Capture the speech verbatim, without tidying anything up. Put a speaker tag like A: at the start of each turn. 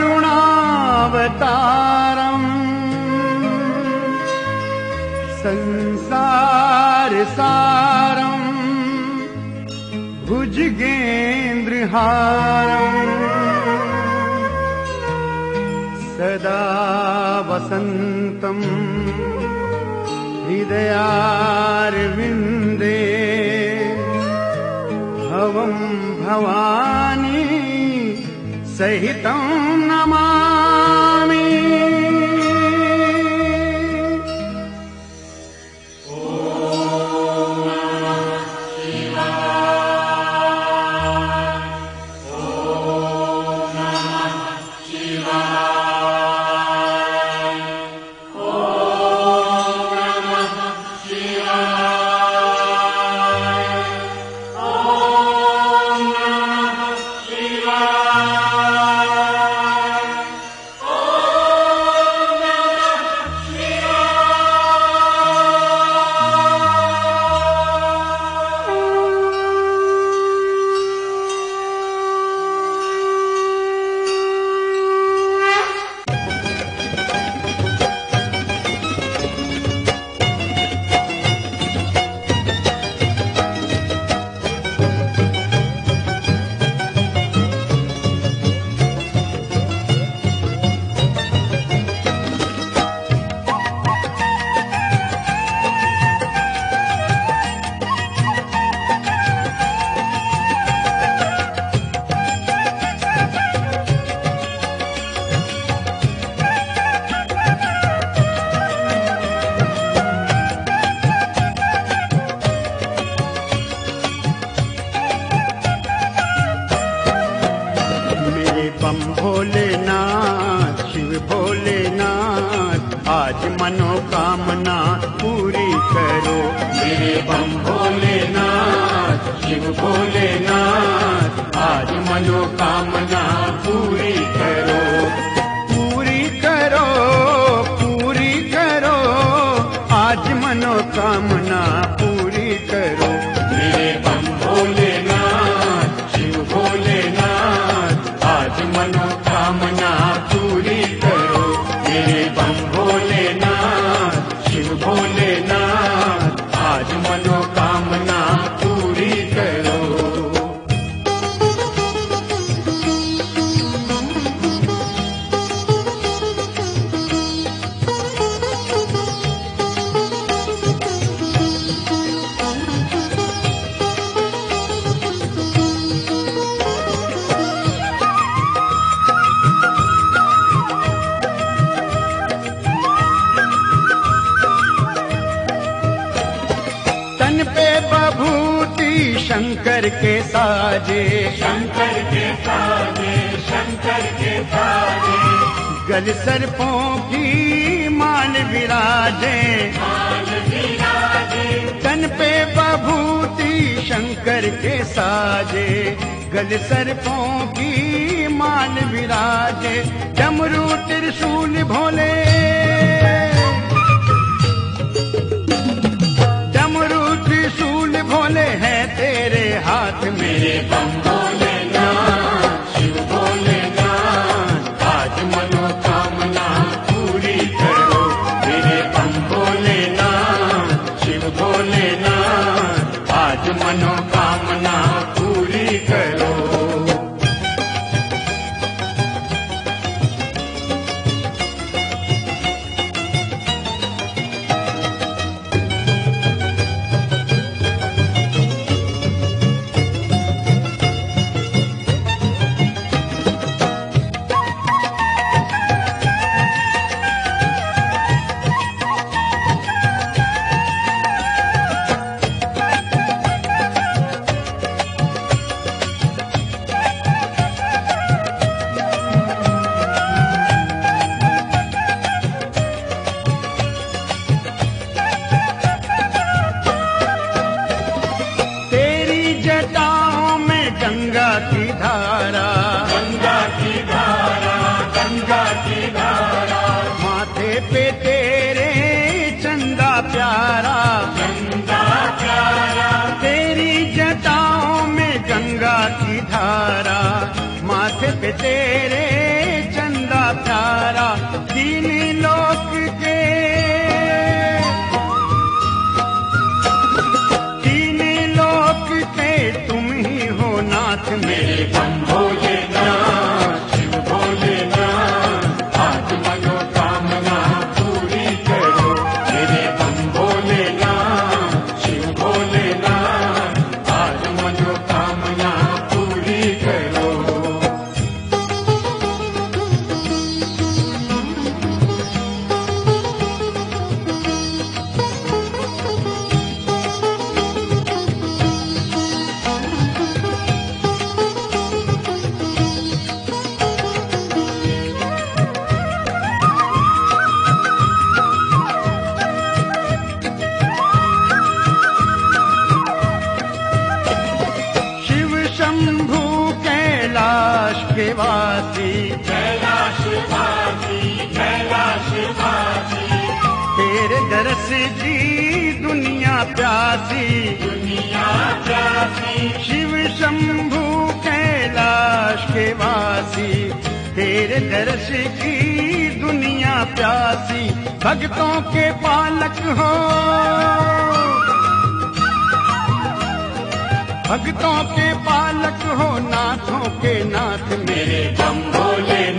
A: करुणावतारम् संसारसारम् भुजगेन्द्रहारम् सदा वसन्तम् हृदयारविन्दे भवं भवानी सहितं नमामि। बम भोलेनाथ शिव भोलेनाथ आज मनोकामना पूरी करो। मेरे बम भोलेनाथ शिव भोलेनाथ आज मनोकामना पूरी करो। पूरी करो पूरी करो आज मनोकामना पूरी करो। मेरे बम भोलेनाथ शिव भोलेनाथ आज मनोकामना पूरी करो। मेरे बम भोलेनाथ शिव भोलेनाथ आज मनोकामना पूरी करो। तन पे बभूति शंकर के साजे शंकर के साजे शंकर के साजे। गल सर्पों की माल विराजे माल विराजे। तन पे बभूति शंकर के साजे गल सर्पों की माल विराजे। डमरू त्रिशूल भोले त्रिशूल भोले है तेरे हाथ। मेरे बम भोलेनाथ शिव भोलेनाथ आज मनोकामना पूरी करो। मेरे बम भोलेनाथ शिव भोलेनाथ आज मनोकामना पूरी करो। गंगा की धारा गंगा की धारा गंगा की धारा। माथे पे तेरे चंदा प्यारा चंदा प्यारा। तेरी जटाओं में गंगा की धारा माथे पे तेरे चंदा तीन लोक के तीन लोक के तुम ही हो नाथ मेरे
B: बम भोलेनाथ शिव भोलेनाथ आज मनोकामना पूरी करो मेरे बम भोलेनाथ शिव भोलेनाथ आज मनोकामना पूरी करो।
A: शिव शंभु कैलाश के वासी
B: कैलाशवासी कैलाशवासी
A: तेरे दरस की दुनिया प्यासी
B: दुनिया प्यासी
A: शिव शंभु कैलाश के वासी तेरे दरस की दुनिया प्यासी भक्तों के पालक हो भक्तों के पालक हो नाथों के नाथ मेरे
B: बम भोलेनाथ